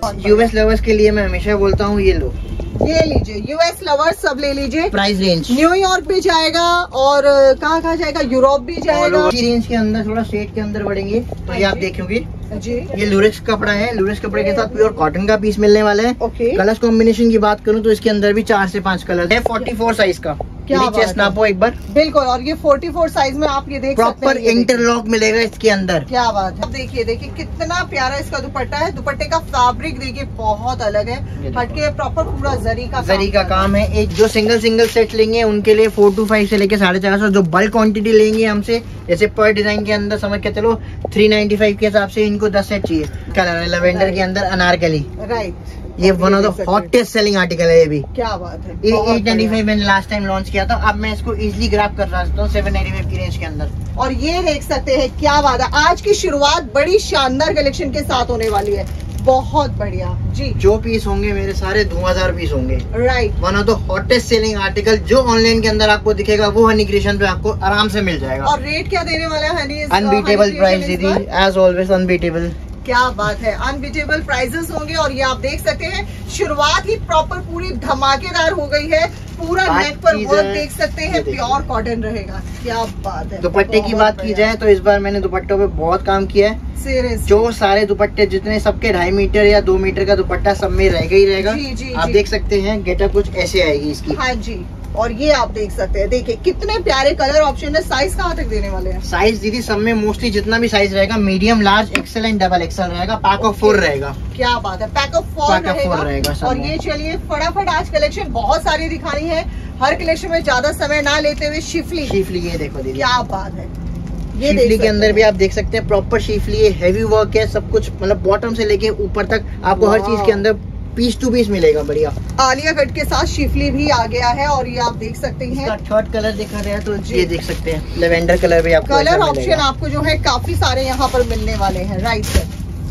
US lovers के लिए मैं हमेशा बोलता हूँ ये लो, ये लीजिए, यूएस लवर्स सब ले लीजिए। प्राइस रेंज न्यूयॉर्क भी जाएगा और कहाँ जाएगा, यूरोप भी जाएगा। इसी रेंज के अंदर थोड़ा स्टेट के अंदर बढ़ेंगे तो ये आप देखोगे जी, ये लूरेक्स कपड़ा है। लूरेक्स कपड़े के साथ प्योर कॉटन का पीस मिलने वाला है। कलर्स कॉम्बिनेशन की बात करूँ तो इसके अंदर भी 4 से 5 कलर है। 44 साइज का, क्या चेस्ट नापो एक बार। बिल्कुल, और ये 44 साइज में आप ये देख सकते हैं, प्रॉपर इंटरलॉक मिलेगा इसके अंदर। क्या बात है। देखिए देखिए कितना प्यारा इसका दुपट्टा है। दुपट्टे का फैब्रिक देखिए बहुत अलग है, हटके प्रॉपर पूरा जरी का काम है। एक जो सिंगल सेट लेंगे उनके लिए 4 to 5 से लेके 450। जो बल्क क्वांटिटी लेंगे हमसे, जैसे पर डिजाइन के अंदर समझ के चलो 395 के हिसाब से इनको 10 सेट चाहिए। कलर है लेवेंडर के अंदर अनारकली, राइट। ये one of the hottest selling article है। ये भी क्या बात है। ये 895 मैंने लास्ट टाइम लॉन्च किया था। अब मैं इसको इजीली ग्रैब कर सकता हूँ 795 की रेंज के अंदर। और ये देख सकते हैं, क्या बात है। आज की शुरुआत बड़ी शानदार कलेक्शन के साथ होने वाली है, बहुत बढ़िया जी। जो पीस होंगे मेरे सारे 2000 पीस होंगे, right. One of the hottest selling article. जो ऑनलाइन के अंदर आपको दिखेगा वो हनी क्रिएशन पे आपको आराम से मिल जाएगा। और रेट क्या देने वाला है हनी? अनबीटेबल प्राइस दीदी, एज ऑलवेज अनबीटेबल। क्या बात है, अनबीटेबल प्राइसेस होंगे। और ये आप देख सकते हैं, शुरुआत ही प्रॉपर पूरी धमाकेदार हो गई है। पूरा नेक पर वर्क देख सकते हैं, प्योर कॉटन रहेगा। क्या बात है। दुपट्टे की बात की जाए तो इस बार मैंने दुपट्टों पे बहुत काम किया है। जो सारे दुपट्टे जितने सबके 2.5 मीटर या 2 मीटर का दुपट्टा सब में रहेगा ही रहेगा। जी, आप देख सकते हैं गेटअप कुछ ऐसे आएगी इसकी। हाँ जी। और ये आप देख सकते हैं, देखिए कितने प्यारे कलर ऑप्शन है। साइज कहाँ तक देने वाले हैं? साइज दीदी सब में मोस्टली जितना भी साइज रहेगा, medium, large, XL and double XL रहेगा। पैक ऑफ 4 रहेगा। क्या बात है, पैक ऑफ 4 रहेगा। और ये चलिए फटाफट आज कलेक्शन बहुत सारी दिखानी है। हर कलेक्शन में ज्यादा समय ना लेते हुए शिफली ये देखो दीदी, क्या बात है। ये शिफली के अंदर भी आप देख सकते हैं प्रॉपर शिफली, हेवी वर्क है सब कुछ, मतलब बॉटम से लेके ऊपर तक आपको हर चीज के अंदर पीस टू पीस मिलेगा। बढ़िया आलिया कट के साथ शिफली भी आ गया है। और ये आप देख सकते हैं, थर्ड कलर दिखा रहे हैं तो ये देख सकते हैं लेवेंडर कलर भी आपको कलर ऑप्शन आपको जो है काफी सारे यहाँ पर मिलने वाले हैं। Right sir.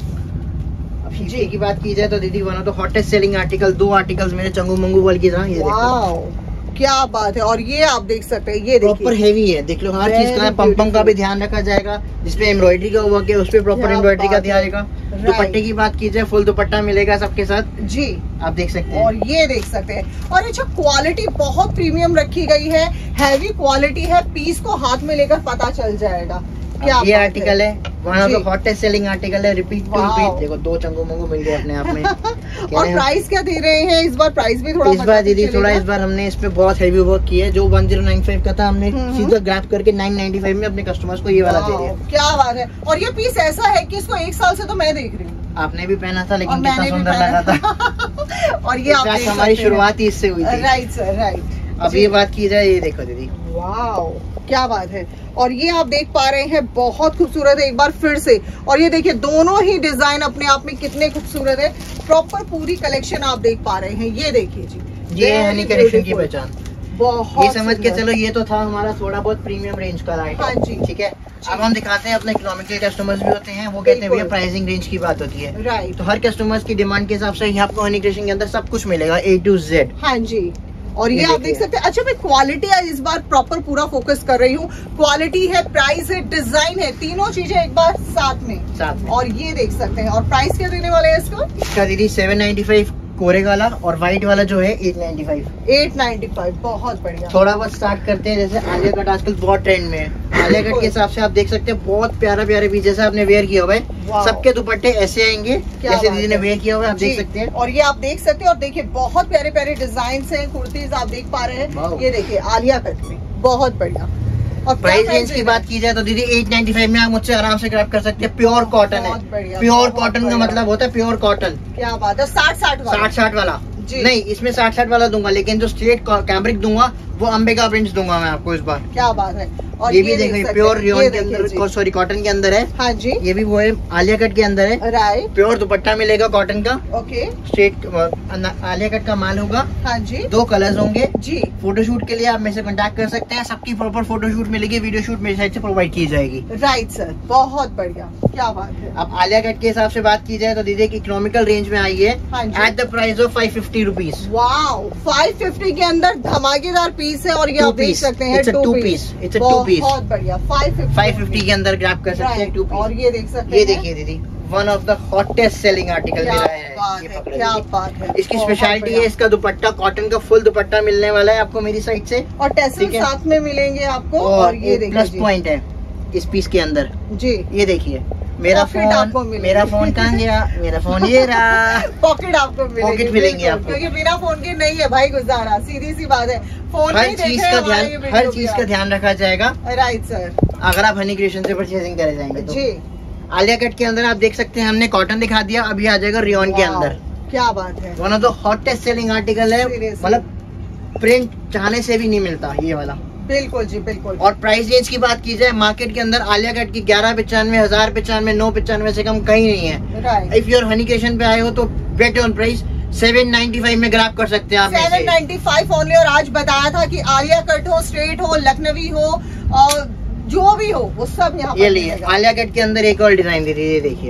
शिफली की बात की जाए तो दीदी one of the hottest selling article, 2 articles मेरे चंगू मंगू वाल की तरह। ये देखो क्या बात है। और ये आप देख सकते हैं, ये प्रॉपर हेवी है। देख लो हर चीज का पंपम का भी ध्यान रखा जाएगा। जिसपे एम्ब्रॉयडरी का वर्क है उस पे प्रॉपर एम्ब्रॉयडरी का ध्यान रहेगा। दुपट्टे की बात की जाए, फुल दुपट्टा मिलेगा सबके साथ जी, आप देख सकते हैं। और ये देख सकते हैं, और अच्छा क्वालिटी बहुत प्रीमियम रखी गई है, हैवी क्वालिटी है। पीस को हाथ में लेकर पता चल जाएगा। क्या ये आर्टिकल है one of the hottest selling article है। रिपीट टू रिपीट देखो 2 चंगू मंगू मिल गए अपने आप में। और प्राइस क्या दे रहे हैं इस बार? प्राइस भी थोड़ा इस बार दीदी थोड़ा इस बार हमने इस पे बहुत हेवी वर्क किया है। जो 1095 का था हमने सीधा ग्रैब करके 995 में अपने कस्टमर्स को ये वाला दे दिया। क्या बात है। और ये पीस ऐसा है कि इसको 1 साल से तो मैं देख रही हूँ। आपने भी पहना था लेकिन कितना सुंदर लगा था। और ये आप हमारी शुरुआत ही इससे हुई थी। Right sir, right. अब ये बात की जाए, ये देखो दीदी, वाओ क्या बात है। और ये आप देख पा रहे हैं बहुत खूबसूरत है एक बार फिर से। और ये देखिए दोनों ही डिजाइन अपने आप में कितने खूबसूरत है। प्रॉपर पूरी कलेक्शन आप देख पा रहे हैं। ये देखिए जी, ये हनी कलेक्शन की पहचान। बहुत ये समझ के चलो, ये तो था हमारा थोड़ा बहुत प्रीमियम रेंज का आइटम। हाँ जी, ठीक है। अब हम दिखाते हैं अपने इकोनॉमिकल कस्टमर्स भी होते हैं, वो कहते हैं भैया प्राइसिंग रेंज की बात होती है। राइट। तो हर कस्टमर्स की डिमांड के हिसाब से यहाँ आपको हनी कलेक्शन के अंदर सब कुछ मिलेगा A to Z। हाँ जी। और ये आप देख सकते हैं। अच्छा मैं क्वालिटी इस बार प्रॉपर पूरा फोकस कर रही हूँ। क्वालिटी है, प्राइस है, डिजाइन है, तीनों चीजें एक बार साथ में। और ये देख सकते हैं। और प्राइस क्या देने वाले हैं इसका दीदी 795 कोरे वाला, और व्हाइट वाला जो है 895। बहुत बढ़िया। थोड़ा बहुत स्टार्ट करते हैं। जैसे आलिया कट आजकल बहुत ट्रेंड में है। आलिया कट के हिसाब से आप देख सकते हैं बहुत प्यारा पीस जैसे आपने वेयर किया हुआ है। सबके दुपट्टे ऐसे आएंगे जैसे दीदी ने वेयर किया हुआ है, आप देख सकते हैं। और ये आप देख सकते हैं। और देखिए बहुत प्यारे प्यारे डिजाइन है, कुर्तीज आप देख पा रहे हैं। ये देखिए आलिया कट में बहुत बढ़िया। और प्राइस रेंज की बात की जाए तो दीदी 895 में आप मुझसे आराम से ग्रैब कर सकते हैं। प्योर कॉटन है। प्योर कॉटन का मतलब होता है प्योर कॉटन। क्या बात है। 60-60 वाला नहीं, इसमें 60-60 वाला दूंगा, लेकिन जो स्ट्रेट कैमरिक दूंगा वो अंबेगा प्रिंट्स दूंगा मैं आपको इस बार। क्या बात है। और ये भी देखो प्योर रियोन के अंदर, सॉरी कॉटन के अंदर है। हाँ जी। ये भी वो है आलिया कट के अंदर है। राइट। प्योर दुपट्टा मिलेगा कॉटन का। ओके। स्ट्रेट आलिया कट का माल होगा। हाँ जी। 2 कलर्स होंगे जी। फोटोशूट के लिए आप मेरे से कांटेक्ट कर सकते हैं। सबकी प्रॉपर फोटोशूट मिलेगी, वीडियो शूट मेरी साइड से प्रोवाइड की जाएगी। राइट सर, बहुत बढ़िया। क्या बात है। अब आलिया कट के हिसाब से बात की जाए तो दीदी की इकोनॉमिकल रेंज में आई है at the price of 550 rupees. Wow 550 के अंदर धमाकेदार पीस है। और ये आप देख सकते हैं 2 पीस पीस बहुत बढ़िया 550 के अंदर ग्रैब कर सकते हैं 2 पीस। और ये देख सकते हैं, ये देखिए दीदी, one of the hottest selling article मेरा है। क्या बात है। इसकी स्पेशलिटी है इसका दुपट्टा, कॉटन का फुल दुपट्टा मिलने वाला है आपको मेरी साइड से, और टेसल साथ में मिलेंगे आपको। और ये देखिए प्लस पॉइंट है इस पीस के अंदर जी, ये देखिए मेरा फोन कहाँ गया, मेरा फोन ये रहा। पॉकेट आपको मिलेंगे, पॉकेट मिलेंगे आपको, क्योंकि बिना फोन के नहीं है भाई गुजारा, सीधी सी बात है। फोन हर चीज का ध्यान रखा जाएगा। राइट सर, अगर आप हनी क्रिएशन से परचेजिंग करे जाएंगे तो जी। आलिया कट के अंदर आप देख सकते हैं, हमने कॉटन दिखा दिया, अभी आ जाएगा रियोन के अंदर। क्या बात है, one of the hottest selling article है, मतलब प्रिंट चाहने से भी नहीं मिलता ये वाला। बिल्कुल जी बिल्कुल। और प्राइस रेंज की बात की जाए मार्केट के अंदर आलिया कट की 1195, 1095, 995 से कम कहीं नहीं है। इफ यूर हनी क्रिएशन पे आए हो तो बेट ऑन प्राइस 795 में ग्रैब कर सकते हैं आप। 795 ओनली। और आज बताया था कि आलिया कट हो, स्ट्रेट हो, लखनवी हो, और जो भी हो वो सब यहाँ ये लिए। आलिया कट के अंदर एक और डिजाइन दे दी, ये देखिए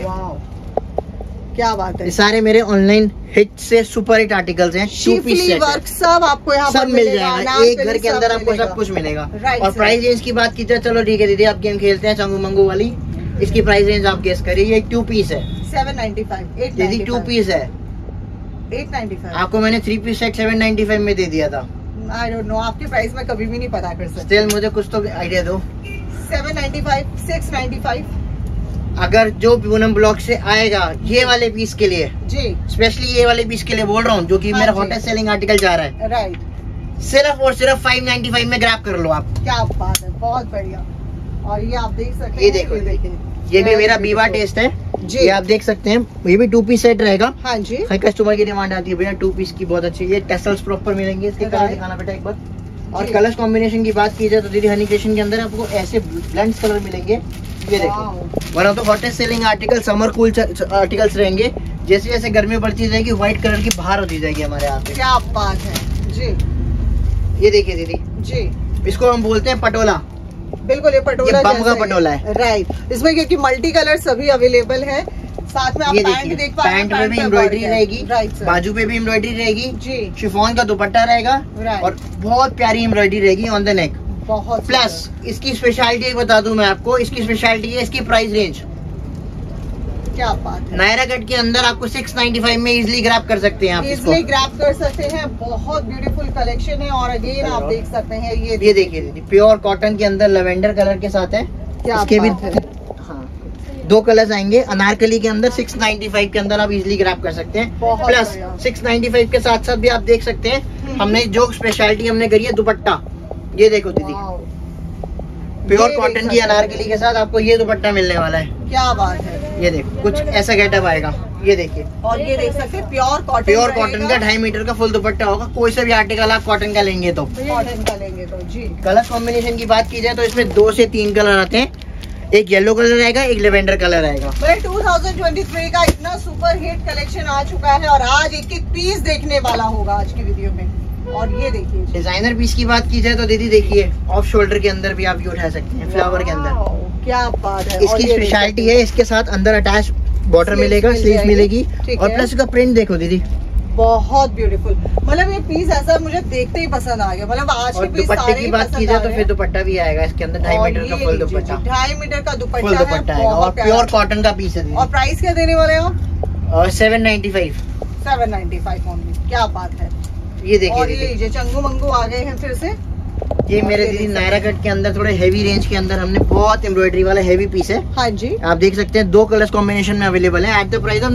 क्या बात है। ये सारे मेरे ऑनलाइन हिट से सुपर हिट आर्टिकल्स हैं। 2 पीस सेट वर्क सब आपको यहाँ सब मिल जाएगा, एक घर के अंदर आपको सब कुछ मिलेगा। और प्राइस रेंज की बात की जाए, चलो ठीक है दीदी आप गेम खेलते हैं चंगू मंगू वाली, इसकी प्राइस रेंज आप गेस करिए। ये 2 पीस है 795। दीदी 2 पीस है 895। आपको मैंने 3 पीस सेट 795 में दे दिया था। आई डोंट नो, आपके प्राइस में कभी भी नहीं पता कर सकते। स्टिल मुझे कुछ तो आइडिया दो। 795, 695। अगर जो पूनम ब्लॉक से आएगा ये वाले पीस के लिए जी, स्पेशली ये वाले पीस के लिए बोल रहा हूँ, जो कि मेरा हॉटेस्ट सेलिंग आर्टिकल जा रहा है, राइट, सिर्फ और सिर्फ 595 में ग्रैब कर लो आप। क्या बात है, बहुत बढ़िया। और ये आप देख सकते हैं, ये देखो, ये भी मेरा बीवा टेस्ट है जी, ये आप देख सकते हैं। ये भी 2 पीस सेट रहेगा। हाँ जी, कस्टमर की डिमांड आती है भैया 2 पीस की बहुत अच्छी। ये टेसल्स प्रॉपर मिलेंगे, इसके कलर दिखाना बेटा एक बार। और कलर्स कॉम्बिनेशन की बात की जाए तो दीदी हनी क्रिएशन के अंदर आपको ऐसे ब्लेंड कलर मिलेंगे। ये देखो one of the hottest selling article, summer cool articles रहेंगे। जैसे जैसे गर्मी बढ़ती जाएगी व्हाइट कलर की बाहर होती जाएगी हमारे यहाँ पे। क्या बात है जी। ये देखिए दीदी जी, इसको हम बोलते हैं पटोला। बिल्कुल, ये पटोला, बम का पटोला है। राइट, इसमें क्योंकि मल्टी कलर सभी अवेलेबल है। साथ में आप पैंट देख पा रहे हैं, पैंट में भी एम्ब्रॉयडरी रहेगी, बाजू पे भी एम्ब्रॉयडरी रहेगी जी, शिफॉन का दुपट्टा रहेगा और बहुत प्यारी एम्ब्रॉयडरी रहेगी ऑन द नेक। बहुत प्लस इसकी स्पेशलिटी बता दूं मैं आपको, इसकी स्पेशलिटी है इसकी प्राइस रेंज। क्या बात है, नायरा कट के अंदर आपको 695 में इजिली ग्रैब कर सकते हैं आप, इजिली ग्रैब कर सकते हैं। बहुत ब्यूटीफुल कलेक्शन है। और अगेन आप देख सकते हैं, ये देखिए दीदी प्योर कॉटन के अंदर लेवेंडर कलर के साथ है। इसके भी 2 कलर्स आएंगे। अनारकली के अंदर 695 के अंदर आप इजिली ग्रैब कर सकते हैं। प्लस 695 के साथ साथ भी आप देख सकते हैं हमने जो स्पेशलिटी हमने करी है दुपट्टा। ये देखो दीदी प्योर कॉटन की अनारकली के साथ आपको ये दुपट्टा मिलने वाला है। क्या बात है, ये देखो कुछ ऐसा गेटअप आएगा। ये देखिए, और ये देख सकते हैं प्योर कॉटन का 2.5 मीटर का फुल दुपट्टा होगा। कोई सा भी आर्टिकल आप कॉटन का लेंगे तो जी। कलर कॉम्बिनेशन की बात की जाए तो इसमें 2 से 3 कलर आते हैं। एक येलो कलर रहेगा, एक लेवेंडर कलर रहेगा। 2023 का इतना सुपर हिट कलेक्शन आ चुका है और आज एक पीस देखने वाला होगा आज की वीडियो में। और ये देखिए डिजाइनर पीस की बात की जाए तो दीदी देखिए ऑफ शोल्डर के अंदर भी आप ये उठा सकते हैं, फ्लावर के अंदर। क्या बात है, इसकी स्पेशलिटी है इसके साथ अंदर अटैच बॉर्डर मिलेगा, स्लीव मिलेगी और प्लस इसका प्रिंट देखो दीदी बहुत ब्यूटीफुल। मतलब ये पीस ऐसा मुझे देखते ही पसंद आ गया। मतलब आज के पीस दुपट्टे की बात की जाए तो फिर दुपट्टा भी आएगा इसके अंदर 2.5 मीटर का फुल दुपट्टा। 2.5 मीटर का दुपट्टा है और प्योर कॉटन का पीस है। और प्राइस क्या देने वाले हो? 795 ओनली। क्या बात है, ये देखिए। और ये चंगू मंगू आ गए हैं फिर से। ये मेरे दीदी नायरा कट के अंदर थोड़े हेवी रेंज के अंदर हमने बहुत एम्ब्रॉयडरी वाला हेवी पीस है। हाँ जी, आप देख सकते हैं 2 कलर्स कॉम्बिनेशन में अवेलेबल है at the price of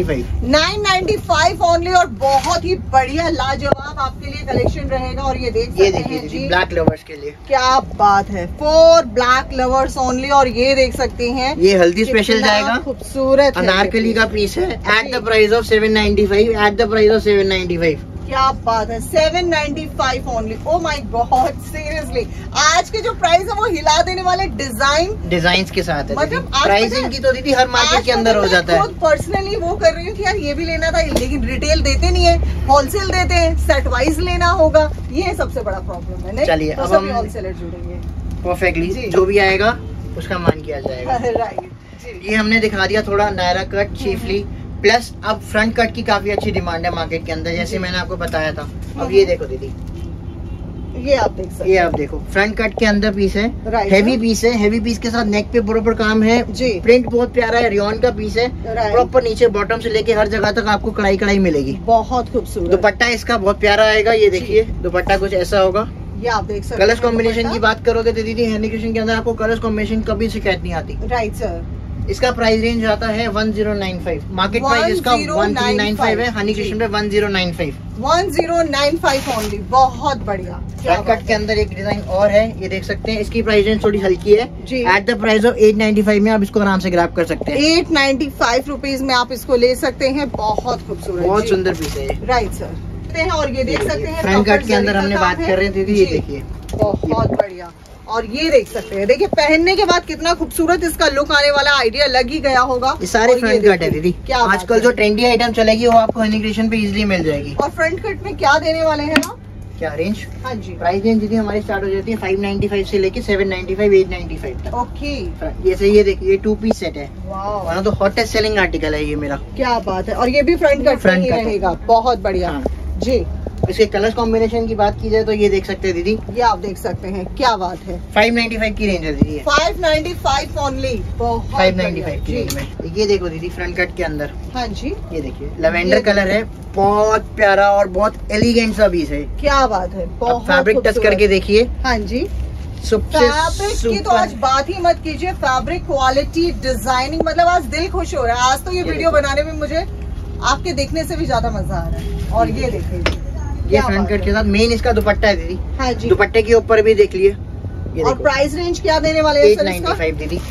995 only. और बहुत ही बढ़िया लाजवाब आपके लिए कलेक्शन रहेगा। और ये देख सकते हैं जी, ब्लैक लवर्स के लिए क्या बात है, 4 ब्लैक लवर्स ओनली। और ये देख सकते हैं ये हल्दी स्पेशल जाएगा, खूबसूरत अनारकली का पीस है at the price of 795। At the price of 795। क्या बात है, 795 only. Oh my god, seriously आज के जो प्राइस है वो हिला देने वाले डिजाइन के साथ है। मतलब प्राइसिंग की तो दीदी हर मार्केट के अंदर हो जाता है। खुद पर्सनली वो कर रही हूँ कि यार ये भी लेना था, लेकिन रिटेल देते नहीं है, होलसेल देते हैं, सेट वाइज लेना होगा। ये सबसे बड़ा प्रॉब्लम है। चलिए अब हम होलसेलर जुड़ेंगे परफेक्टली, जो भी आएगा उसका मान किया जाएगा। राइट, ये हमने दिखा दिया थोड़ा नायरा कट चीफली। प्लस अब फ्रंट कट की काफी अच्छी डिमांड है मार्केट के अंदर, जैसे मैंने आपको बताया था। अब ये देखो दीदी, ये आप देख सकते हैं, ये आप देखो फ्रंट कट के अंदर पीस है, राइट, हैवी पीस है, हैवी पीस के साथ नेक पे बराबर काम है जी, प्रिंट बहुत प्यारा है, रियॉन का पीस है, राइट, प्रॉपर नीचे बॉटम से लेके हर जगह तक आपको कढ़ाई कढ़ाई मिलेगी। बहुत खूबसूरत दुपट्टा इसका बहुत प्यारा आएगा, ये देखिए दुपट्टा कुछ ऐसा होगा। ये आप देख सकते हैं। कलर्स कॉम्बिनेशन की बात करोगे तो दीदी हनी क्रिएशन के अंदर आपको कलर्स कॉम्बिनेशन कभी शिकायत नहीं आती। राइट सर, इसका प्राइस रेंज आता है 1095, मार्केट प्राइस इसका 1395 है, हनी क्रिएशन पे 1095 ओनली। बहुत बढ़िया। फ्रंट कट के अंदर एक डिजाइन और है, ये देख सकते हैं, इसकी प्राइस रेंज थोड़ी हल्की है जी, एट द प्राइस ऑफ 895 में आप इसको आराम से ग्रैब कर सकते हैं। 895 रुपीज में आप इसको ले सकते हैं। बहुत खूबसूरत, बहुत सुंदर पीस है ये। राइट सर, और ये देख सकते हैं फ्रंट कट के अंदर हमने बात कर रहे थे, ये देखिए बहुत बढ़िया। और ये देख सकते हैं, देखिए पहनने के बाद कितना खूबसूरत इसका लुक आने वाला, आइडिया लग ही गया होगा। ये सारे फ्रंट कट है दीदी, क्या आजकल जो ट्रेंडी आइटम चलेगी वो आपको हनी क्रिएशन पे इजीली मिल जाएगी। और फ्रंट कट में क्या देने वाले हैं आप? क्या रेंज? हाँ जी, प्राइस रेंज दीदी हमारी स्टार्ट हो जाती है 595 से लेके 795 895 तक। ओके, जैसे ये देखिए, ये 2 पीस सेट है, wow, one of the hottest selling article है ये मेरा। क्या बात है। और ये भी फ्रंट कट फ्रंट ही कट रहेगा, बहुत बढ़िया। हाँ। जी, इसके कलर कॉम्बिनेशन की बात की जाए तो ये देख सकते हैं दीदी, ये आप देख सकते हैं, क्या बात है। 595 की रेंज है दीदी ये। 595 ओनली, बहुत 595 की बढ़िया। रेंज में ये देखो दीदी फ्रंट कट के अंदर, हाँ जी, ये देखिए लैवेंडर कलर है, बहुत प्यारा और बहुत एलिगेंट सा पीस है। क्या बात है, बहुत फैब्रिक टच खूबसूरत। करके देखिए, हाँ जी, सबसे फैब्रिक की तो आज बात ही मत कीजिए, फैब्रिक क्वालिटी, डिजाइनिंग, मतलब आज दिल खुश हो रहा है। आज तो ये वीडियो बनाने में मुझे आपके देखने से भी ज्यादा मजा आ रहा है। और ये देखिए, ये फ्रंट कट के साथ मेन इसका दुपट्टा है दीदी, हाँ जी, दुपट्टे के ऊपर भी देख लिए। ये और प्राइस रेंज क्या देने वाले हैं सर इसका? 895 दीदी,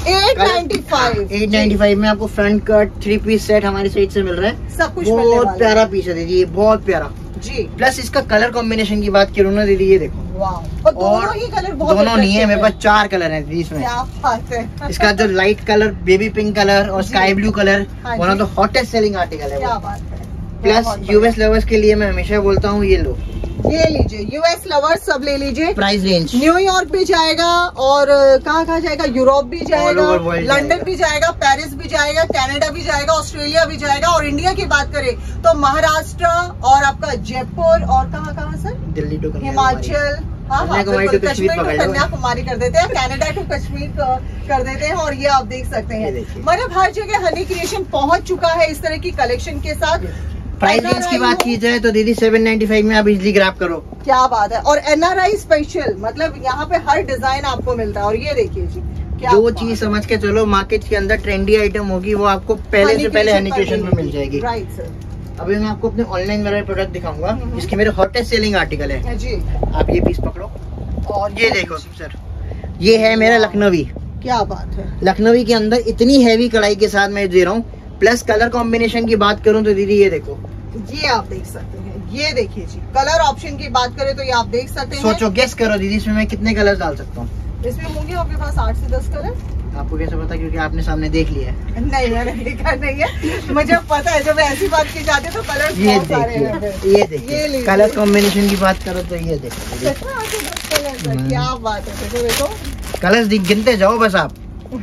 895 895 में आपको फ्रंट कट 3 पीस सेट हमारी साइड से मिल रहा है। सब कुछ मिलने बहुत वाला है। प्यारा पीस है दीदी, ये बहुत प्यारा। जी, प्लस इसका कलर कॉम्बिनेशन की बात करूँ ना दीदी, ये देखो, वाह, और दोनों ही कलर बहुत दोनों नहीं है, मेरे attractive पास 4 कलर है दीदी इसमें। क्या बात है। इसका जो light colour, baby pink colour और जी। स्काई ब्लू कलर, हाँ वन ऑफ जी। द हॉटेस्ट सेलिंग आर्टिकल है क्या वो। बात है। प्लस बहुत बढ़िया। यूएस लवर्स के लिए मैं हमेशा बोलता हूँ, ये लो, ये लीजिए, यूएस लवर्स सब ले लीजिए। प्राइस रेंज न्यूयॉर्क भी जाएगा और कहाँ जाएगा, यूरोप भी जाएगा, All over world लंदन जाएगा। भी जाएगा, पेरिस भी जाएगा, कनाडा भी जाएगा, ऑस्ट्रेलिया भी जाएगा। और इंडिया की बात करें तो महाराष्ट्र और आपका जयपुर और कहाँ सर, दिल्ली टू हिमाचल, हाँ कन्याकुमारी बिल्कुल, to कश्मीर कश्मीर पकड़ टू लो। कन्याकुमारी कर देते हैं, कनाडा टू कश्मीर कर देते हैं। और ये आप देख सकते हैं, ये देखिए। मतलब हर जगह हनी क्रिएशन पहुंच चुका है इस तरह की कलेक्शन के साथ। प्राइस रेंज की बात की जाए तो दीदी 795 में आप इजिली ग्रैब करो। क्या बात है। और एनआरआई स्पेशल, मतलब यहाँ पे हर डिजाइन आपको मिलता है। और ये देखिए जी, क्या जो बात चीज समझ के चलो मार्केट के अंदर ट्रेंडी आइटम होगी वो आपको पहले से पहले हनी क्रिएशन में मिल जाएगी। Right sir. अभी मैं आपको अपने ऑनलाइन वाले प्रोडक्ट दिखाऊंगा, इसके मेरे हॉटेस्ट सेलिंग आर्टिकल है। जी, आप ये पीस पकड़ो और ये देखो सर, ये है मेरा लखनवी। क्या बात है। लखनवी के अंदर इतनी हैवी कढ़ाई के साथ मैं दे रहा हूँ। प्लस कलर कॉम्बिनेशन की बात करूँ तो दीदी ये देखो, ये आप देख सकते हैं, ये देखिए जी, कलर ऑप्शन की बात करें तो ये आप देख सकते हैं। सोचो गेस करो दीदी इसमें मैं कितने कलर्स डाल सकता हूँ। इसमें होंगे आपके पास 8 से 10 कलर। आपको कैसे पता? क्योंकि आपने सामने देख लिया है। नहीं मैंने देखा नहीं है, मुझे पता है जब ऐसी बात की जाती है तो कलर ये बहुत सारे हैं। देखिए, ये देखिए लीजिए। कलर कॉम्बिनेशन की बात करो तो ये देखो दीदी। सच में 8 से 10 कलर है, क्या बात है। देखो देखो, कलर्स गिनते जाओ बस आप।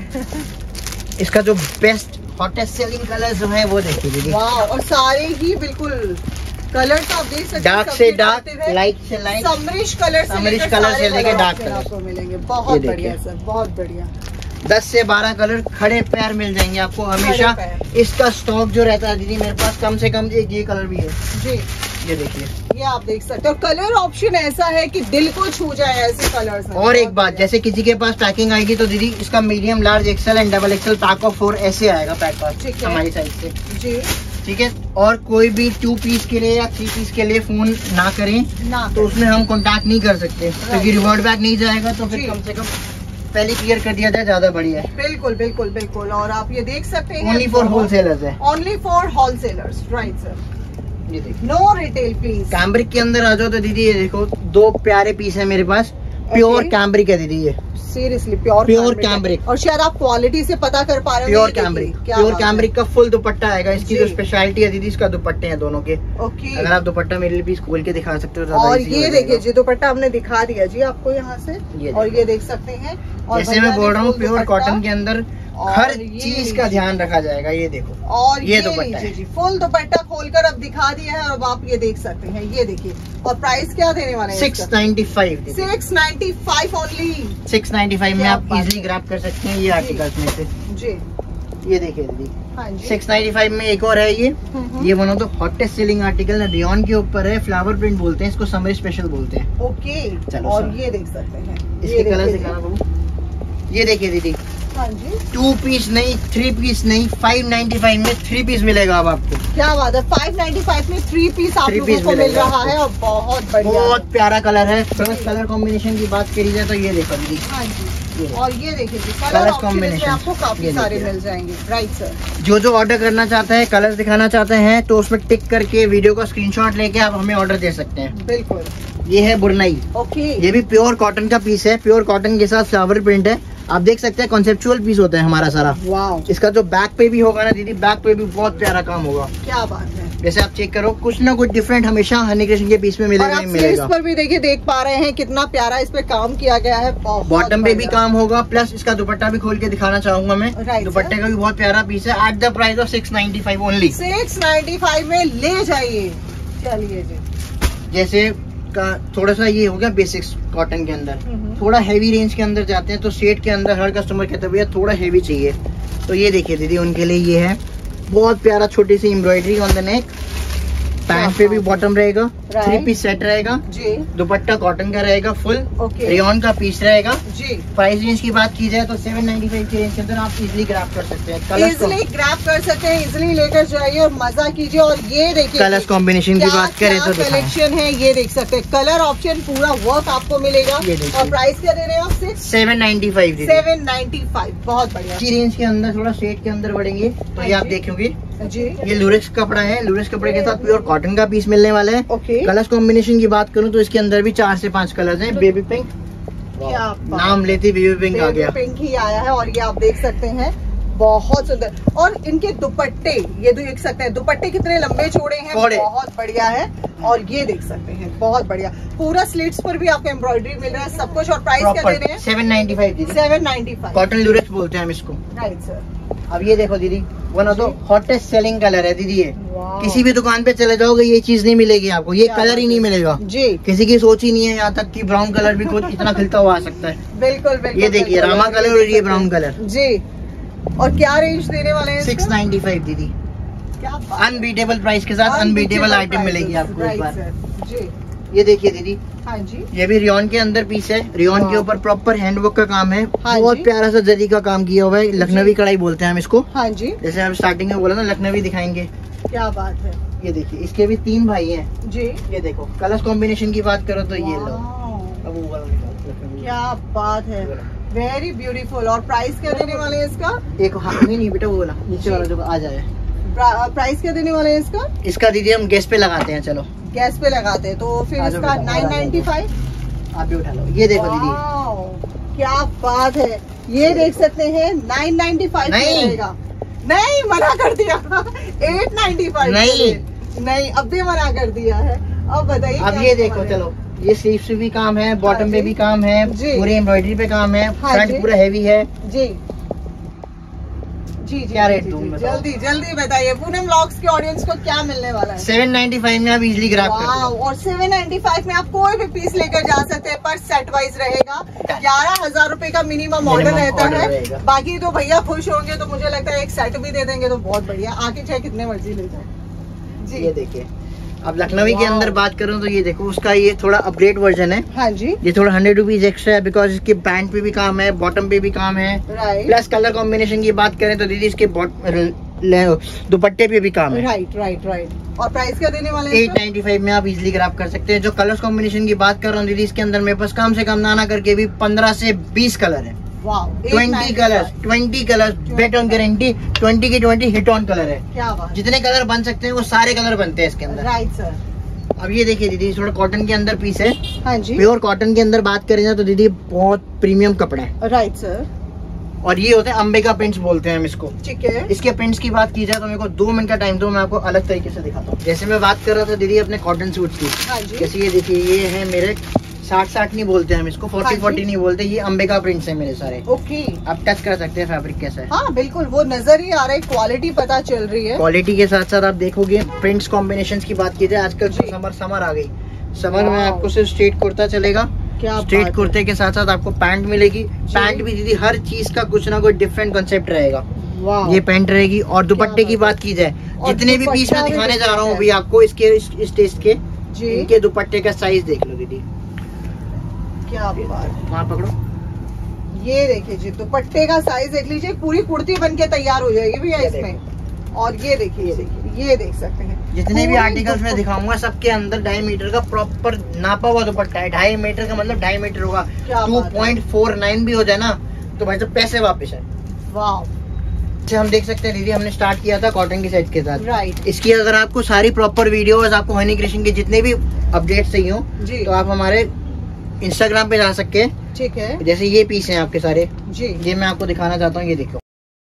इसका जो बेस्ट हॉटेस्ट सेलिंग कलर जो है वो देखिए दीदी। वाह, और सारे ही बिल्कुल कलर तो आप देख सकते हैं, डार्क से डार्क, लाइट से लाइट, समरिश कलर से लेकर डार्क कलर आपको मिलेंगे। बहुत ये बढ़िया देखिए। सर, बहुत बढ़िया। 10 से 12 कलर खड़े पैर मिल जाएंगे आपको हमेशा। पैर। इसका स्टॉक जो रहता है दीदी मेरे पास कम से कम एक ये कलर भी है। जी, ये देखिए। ये आप देख सकते हो, कलर ऑप्शन ऐसा है कि दिल को छू जाए ऐसे कलर्स हैं। और एक बात, जैसे किसी के पास पैकिंग आएगी तो दीदी इसका medium, large, XL and double XL pack of 4 ऐसे आएगा पैक पास ठीक है। हमारी साइड से। जी, ठीक है। और कोई भी 2 पीस के लिए या 3 पीस के लिए फोन ना करें ना तो उसमें हम कांटेक्ट नहीं कर सकते, क्योंकि रिवर्ट बैक नहीं जाएगा। तो जी। फिर कम से कम पहले क्लियर कर दिया जाए, ज्यादा बढ़िया है। बिल्कुल बिल्कुल बिल्कुल। और आप ये देख सकते हैं, ओनली फॉर होलसेलर्स है। Only for wholesalers, right sir. ये देखिए, नो रिटेल प्लीज। कैम्ब्रिक के अंदर आ जाओ तो दीदी ये देखो 2 प्यारे पीस है मेरे पास। प्योर कैम्ब्रिक है दीदी, ये सीरियसली प्योर कैम्ब्रिक। और शायद आप क्वालिटी से पता कर पा रहे हो। प्योर कैम्ब्रिक, प्योर कैम्ब्रिक का फुल दुपट्टा आएगा। इसकी जी। जो स्पेशलिटी है दीदी, इसका दुपट्टे हैं दोनों के। ओके। अगर आप दुपट्टा मेरे लिए पीस खोल के दिखा सकते हो तो और easy ये हो देखिए जाएगा। जी, दुपट्टा हमने दिखा दिया जी आपको यहाँ से। ये और ये देख सकते हैं। और जैसे भैया मैं ने बोल रहा हूँ फुल प्योर दुपट्टा- कॉटन के अंदर हर चीज का ध्यान रखा जाएगा। ये देखो, और ये दुपट्टा है जी, फुल दुपट्टा खोलकर अब दिखा दिया है, और आप ये देख सकते हैं। ये देखिए, और प्राइस क्या देने वाले हैं? 695 695 ओनली। 695 में आप इजीली ग्रैब कर सकते हैं ये आर्टिकल्स में से जी। ये देखिए दीदी, हाँ जी, 695 में एक और है ये one of the hottest selling article है, रेयॉन के ऊपर है, फ्लावर प्रिंट बोलते हैं इसको, समर स्पेशल बोलते हैं। ओके, चलो, और ये देख सकते हैं, इसके कलर दिखाना बाबू। ये देखिए दीदी, हाँ जी, 2 पीस नहीं, 3 पीस नहीं, 595 में 3 पीस मिलेगा अब आपको। क्या बात है, 595 में 3 पीस आप लोगों को मिल रहा है, और बहुत बढ़िया, बहुत प्यारा कलर है। प्लस कलर कॉम्बिनेशन की बात करी जाए तो ये देखो दीदी, हाँ जी, और ये देखिए कलर कॉम्बिनेशन आपको काफी सारे मिल जाएंगे। राइट सर, जो ऑर्डर करना चाहता है, कलर दिखाना चाहते हैं, तो उसमें टिक करके वीडियो का स्क्रीनशॉट लेके आप हमें ऑर्डर दे सकते हैं। बिल्कुल। ये है बुरनई, ओके, ये भी प्योर कॉटन का पीस है, प्योर कॉटन के साथ फ्लावर प्रिंट है। आप देख सकते हैं कॉन्सेप्चुअल पीस होता है हमारा सारा। वाओ, इसका जो बैक पे भी होगा ना दीदी, बैक पे भी बहुत प्यारा काम होगा। क्या बात है। जैसे आप चेक करो, कुछ ना कुछ डिफरेंट हमेशा हनी कृष्ण के पीस में मिलेगा ही मिलेगा। पर भी देखिए, देख पा रहे हैं कितना प्यारा इस पे काम किया गया है। बॉटम पे भी काम होगा, प्लस इसका दुपट्टा भी खोल के दिखाना चाहूंगा मैं। दुपट्टे का भी बहुत प्यारा पीस है, at the price of 695 only. 695 में ले जाइए। चलिए जी, जैसे का थोड़ा सा ये हो गया बेसिक्स कॉटन के अंदर, थोड़ा हैवी रेंज के अंदर जाते हैं तो सेट के अंदर हर कस्टमर कहते हैं भैया थोड़ा हैवी चाहिए, तो ये देखिए दीदी, उनके लिए ये है बहुत प्यारा, छोटी सी embroidery on the neck, pant पे भी बॉटम रहेगा, 3 पीस सेट रहेगा जी, दुपट्टा कॉटन का रहेगा फुल, ओके, रेयॉन का पीस रहेगा जी। प्राइस रेंज की बात की जाए तो 795 की रेंज के अंदर आप इजीली ग्रैब कर सकते हैं। इजीली ग्रैब कर सकते हैं, इजीली लेकर जाइए और मजा कीजिए। और ये देखिए कलर्स कॉम्बिनेशन की बात करें तो कलेक्शन है, ये देख सकते हैं, कलर ऑप्शन पूरा वर्क आपको मिलेगा। और प्राइस क्या दे रहे हैं आप? 795 795, बहुत बढ़िया। इसी रेंज के अंदर थोड़ा सेट के अंदर बढ़ेंगे तो ये आप देखोगे जी, ये लूरेक्स कपड़ा है, लूरेक्स कपड़े के साथ प्योर कॉटन का पीस मिलने वाला है। ओके, कलर्स कॉम्बिनेशन की बात करूं तो इसके अंदर भी 4 से 5 कलर्स हैं। बेबी पिंक, क्या नाम लेती बेबी पिंक आ गया, पिंक ही आया है, और ये आप देख सकते हैं बहुत सुंदर। और इनके दुपट्टे, ये देख सकते हैं दुपट्टे कितने लंबे चौड़े हैं, बहुत बढ़िया है। और ये देख सकते हैं बहुत बढ़िया, पूरा स्लीव्स पर भी आपको एम्ब्रॉयडरी मिल रहा है, सब कुछ। और प्राइस क्या दे रहे हैं? 795 795, कॉटन लूरेक्स बोलते हैं हम इसको। Right sir. अब ये देखो दीदी, one of the hottest selling colour है दीदी ये। किसी भी दुकान पे चले जाओगे ये चीज नहीं मिलेगी आपको, ये कलर ही नहीं मिलेगा जी। किसी की सोच ही नहीं है यहाँ तक कि ब्राउन कलर भी खुद इतना खिलता हुआ आ सकता है। बिल्कुल बिल्कुल, ये देखिए रामा कलर और ये ब्राउन कलर जी। और क्या रेंज देने वाले हैं? 695 दीदी, अनबीटेबल प्राइस के साथ अनबीटेबल आइटम मिलेगी आपको एक बार जी। ये देखिए दीदी, हाँ जी, ये भी रेयॉन के अंदर पीस है, रेयॉन के ऊपर प्रॉपर हैंडवर्क का काम है, हाँ बहुत जी। प्यारा सा जरी का काम किया हुआ है, लखनवी कढ़ाई बोलते हैं हम इसको। हाँ जी, जैसे हम स्टार्टिंग में बोला ना लखनवी दिखाएंगे। क्या बात है। ये देखिए, इसके भी 3 भाई हैं जी। ये देखो, कलर्स कॉम्बिनेशन की बात करो तो ये लो, वाह, अब वो वाला निकालो, लखनवी। क्या बात है, वेरी ब्यूटीफुल। और प्राइस क्या देने वाले हैं इसका? एक हाथ में नहीं बेटा, वो वाला नीचे वाला जो आ जाए। प्राइस क्या देने वाले हैं इसका? इसका दीदी हम गैस पे लगाते हैं, चलो गैस पे लगाते हैं, तो फिर इसका 995। आप भी उठा लो। ये देखो दीदी, वाह, क्या बात है, ये देख सकते हैं 995 रहेगा। नहीं, मना कर दिया 895 नहीं, अब भी मना कर दिया है। अब बताइए, अब ये देखो, चलो ये स्लीव्स पे भी काम है, बॉटम पे भी काम है, पूरे एम्ब्रॉयडरी पे काम है, फ्रंट पूरा हैवी है जी जी। क्या रेट दूं? जल्दी जल्दी बताइए, पूनम व्लॉग्स के ऑडियंस को क्या मिलने वाला है? 795 में आप इजीली ग्रैब कर लो। और 795 में आप कोई भी पीस लेकर जा सकते हैं, पर सेट वाइज रहेगा। 11,000 रुपए का मिनिमम ऑर्डर रहता है। बाकी तो भैया खुश होंगे, तो मुझे लगता है एक सेट भी दे देंगे तो बहुत बढ़िया, आके चाहे कितने मर्जी ले जाए जी। ये देखिए, अब लखनवी के अंदर बात करूं तो ये देखो, उसका ये थोड़ा अपग्रेड वर्जन है। हाँ जी, ये थोड़ा 100 रुपीज एक्स्ट्रा है, बिकॉज इसके पैंट पे भी काम है, बॉटम पे भी काम है। राइट। प्लस कलर कॉम्बिनेशन की बात करें तो दीदी इसके दुपट्टे पे भी काम है। Right right right. और प्राइस क्या देने वाले हैं? 895 में आप इजीली ग्रैब कर सकते हैं। जो कलर्स कॉम्बिनेशन की बात कर रहा हूँ दीदी, इसके अंदर मेरे पास कम से कम ना करके भी 15 से 20 कलर है। 20 कलर्स बेट ऑन गारंटी, 20 की 20 हिट ऑन कलर है। क्या बात, जितने कलर बन सकते हैं वो सारे कलर बनते हैं इसके अंदर। Right sir. अब ये देखिए दीदी, थोड़ा कॉटन के अंदर पीस है। हाँ जी, प्योर कॉटन के अंदर बात करें तो दीदी बहुत प्रीमियम कपड़ा है। Right sir. और ये होते हैं अंबिका प्रिंट्स बोलते हैं हम इसको। ठीक है। इसके प्रिंट्स की बात की जाए तो मेरे को 2 मिनट का टाइम दो, मैं आपको अलग तरीके से दिखाता हूँ। जैसे मैं बात कर रहा था दीदी अपने कॉटन सूट की, हाँ जी, जैसे ये देखिए, ये है मेरे 60 नहीं बोलते हम इसको, 40 नहीं बोलते। ये अंबिका प्रिंट्स है मेरे सारे। ओके, आप टच कर सकते हैं फैब्रिक कैसा है। हाँ बिल्कुल, वो नजर ही आ रहा है, क्वालिटी पता चल रही है। क्वालिटी के साथ साथ आप देखोगे प्रिंट्स कॉम्बिनेशन की बात की जाए, आजकल समर आ गई, समर में आपको सिर्फ स्ट्रेट कुर्ता चलेगा। क्या स्ट्रेट कुर्ते के साथ साथ आपको पैंट मिलेगी। पैंट भी दीदी हर चीज का कुछ ना कुछ डिफरेंट कंसेप्ट रहेगा। ये पैंट रहेगी। और दुपट्टे की बात की जाए, जितने भी पीस मैं दिखाने जा रहा हूँ अभी आपको इसके इस टेस्ट के, इनके दुपट्टे का साइज देख लो दीदी। क्या बात, वहाँ पकड़ो, ये देखिए जी, दुपट्टे का साइज देख लीजिए, पूरी कुर्ती बन के तैयार हो जाएगी भैया इसमें। और ये देखिए, ये देख सकते हैं, जितने भी आर्टिकल्स में दिखाऊंगा सबके अंदर 2.5 मीटर का प्रॉपर नापा हुआ दुपट्टा है। 2.5 मीटर का मतलब 2.5 मीटर होगा। 2.49 भी हो जाए ना तो भाई तो पैसे वापस है। वाह, हम देख सकते हैं दीदी, हमने स्टार्ट किया था कॉटन की सेट के साथ। राइट। इसकी अगर आपको सारी प्रॉपर वीडियोस, आपको हनी क्रिएशन के जितने भी अपडेट्स चाहिए हो तो आप हमारे इंस्टाग्राम पे जा सकते हैं। ठीक है, जैसे ये पीस हैं आपके सारे जी, ये मैं आपको दिखाना चाहता हूँ। ये देखो,